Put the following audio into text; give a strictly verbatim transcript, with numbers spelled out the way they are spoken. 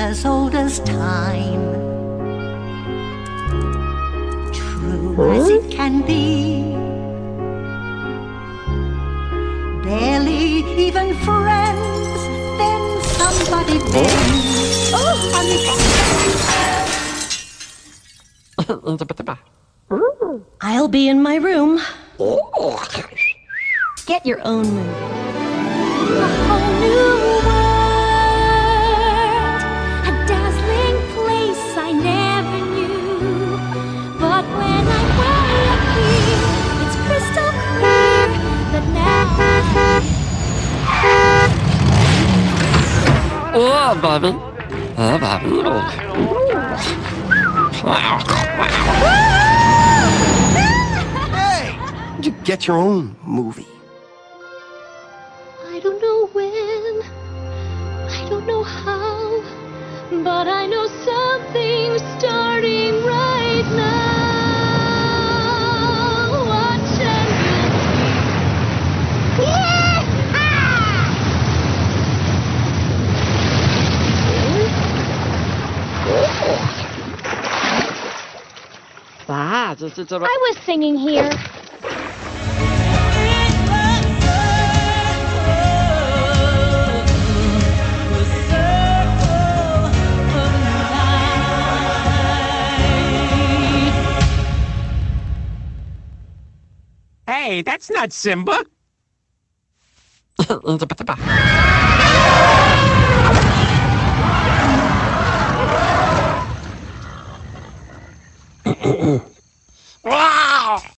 as old as time, true as it can be. Barely even friends, then somebody bends. Oh, unexpected. I'll be in my room. Get your own movie. A whole new world, a dazzling place I never knew. But when I'm way up here, it's crystal clear that now. Oh, Bobby. Oh, Bobby. Hey! You get your own movie. I don't know when, I don't know how, but I know something's starting right now. Watch and you'll see. Ah, this is a... I was singing here. Hey, that's not Simba. Wow!